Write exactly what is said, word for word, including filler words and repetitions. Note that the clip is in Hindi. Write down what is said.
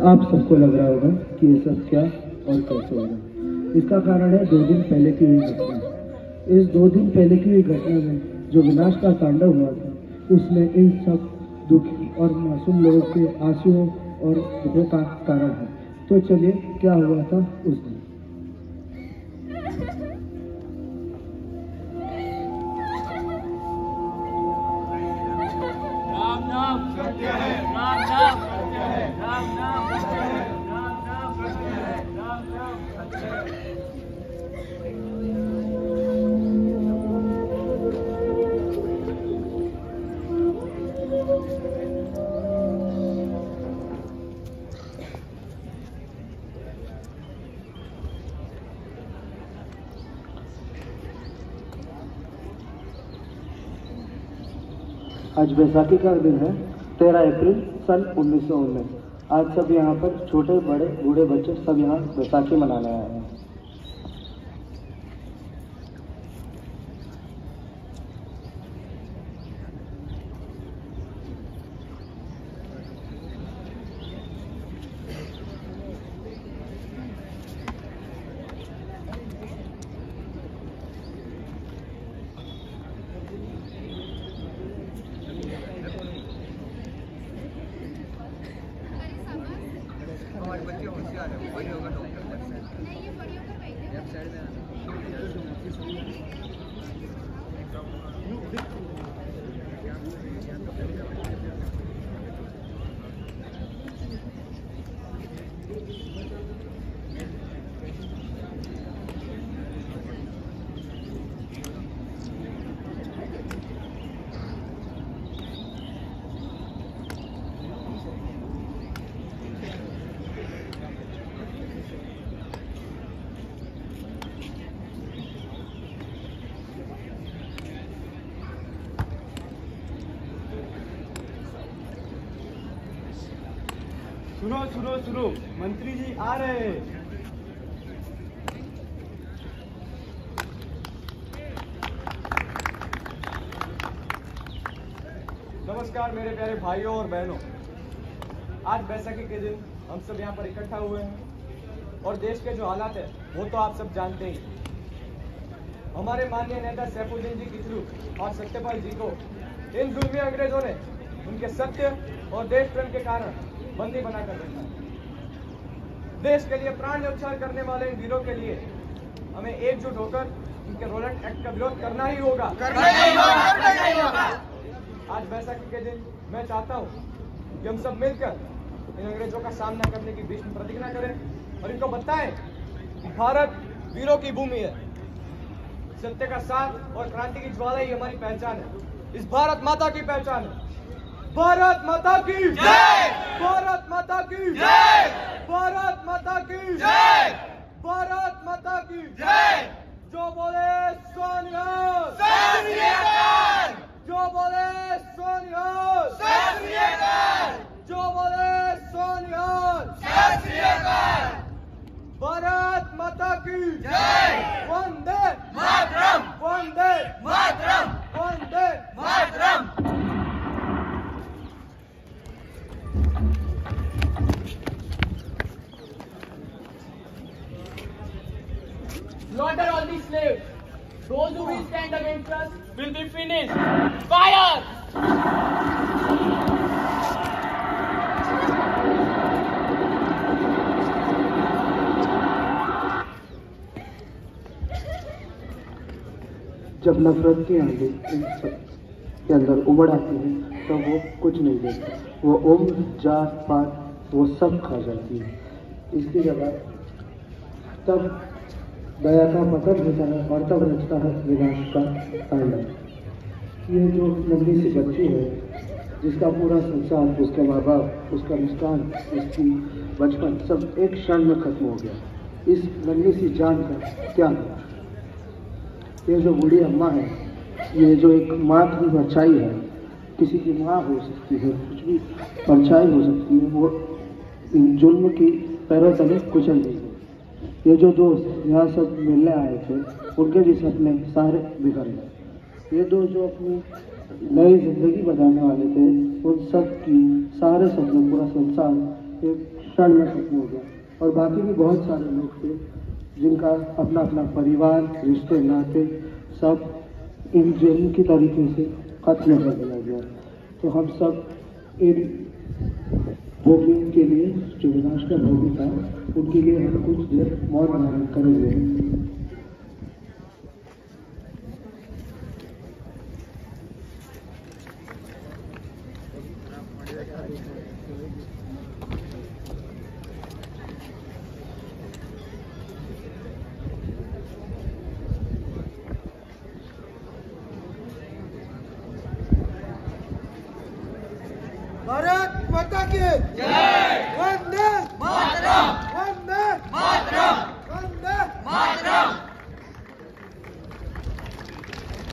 आप सबको लग रहा होगा कि ये सब क्या और कैसे होगा। इसका कारण है दो दिन पहले की हुई घटना। इस दो दिन पहले की हुई घटना में जो विनाश का तांडव हुआ था, उसमें इन सब दुखी और मासूम लोगों के आंसुओं और दुखों का कारण है। तो चलिए, क्या हुआ था उस दिन। राम नाम सत्य है, राम नाम सत्य है, राम नाम सत्य है, राम नाम सत्य है, राम नाम सत्य है। आज बैसाखी का दिन है, तेरह अप्रैल सन उन्नीस सौ उन्नीस। आज सब यहाँ पर छोटे बड़े बूढ़े बच्चे सब यहाँ बैसाखी मनाने आए हैं। बच्चे होशियार है, बड़ी होगा डॉक्टर लेफ्ट साइड में। सुनो सुनो सुनो, मंत्री जी आ रहे हैं। नमस्कार मेरे प्यारे भाइयों और बहनों, आज बैसाखी के दिन हम सब यहाँ पर इकट्ठा हुए हैं और देश के जो हालात है वो तो आप सब जानते ही। हमारे माननीय नेता सैफुद्दीन जी किचलू और सत्यपाल जी को इन जुल्मी अंग्रेजों ने उनके सत्य और देश प्रेम के कारण बंदी बनाकर रखा है। देश के लिए प्राण न्यौछावर करने वाले इन वीरों के लिए हमें एकजुट होकर इनके रोलेंट एक्ट का विरोध करना ही होगा, करना ही होगा, करना ही होगा। आज बैसाखी के दिन मैं चाहता हूँ कि हम सब मिलकर इन अंग्रेजों का सामना करने की भीष्म प्रतिज्ञा करें और इनको बताएं कि भारत वीरों की भूमि है, सत्य का साथ और क्रांति की ज्वाला ही हमारी पहचान है। इस भारत माता की पहचान है। भारत माता की जय, भारत माता की जय, भारत माता की जय, भारत माता की जय। जो बोले सोनिया, जो बोले सोनिया, जो बोले सोनिया, भारत माता की जय। Vande Mataram, Vande Mataram, Vande Mataram. Slaughter all these slaves. Those who will stand against us will be finished. Fire! जब नफरत की आंधी इन सब के अंदर उमड़ आती है तो वो कुछ नहीं देखती, वो उम्र जात पात वो सब खा जाती है। इसकी जगह तब दया का पतन होता है और तब रचता है विनाश का तांडव। ये जो नन्ही सी बच्ची है जिसका पूरा संसार, उसके माँ बाप, उसका मुस्कान, उसकी बचपन सब एक क्षण में खत्म हो गया, इस नन्ही सी जान का क्या है? ये जो बूढ़ी अम्मा है, ये जो एक माँ की परछाई है, किसी की माँ हो सकती है, कुछ भी परछाई हो सकती है, वो इन जुल्म की पैरों तले कुचल गई है। ये जो दोस्त यहाँ सब मिलने आए थे, उनके भी सपने सारे बिखर गए। ये दो जो अपनी नई जिंदगी बनाने वाले थे, उन सब की सारे सपने, पूरा संसार एक क्षण में खत्म हो गया। और बाकी भी बहुत सारे लोग थे जिनका अपना अपना परिवार, रिश्ते, नाते सब इन जेल की तरीके से खत्म कर दिया गया। तो हम सब इन भोगियों के लिए, जो विनाश का भोगी था, उनके लिए हम कुछ देर मौन धारण करेंगे। भारत माता की जय।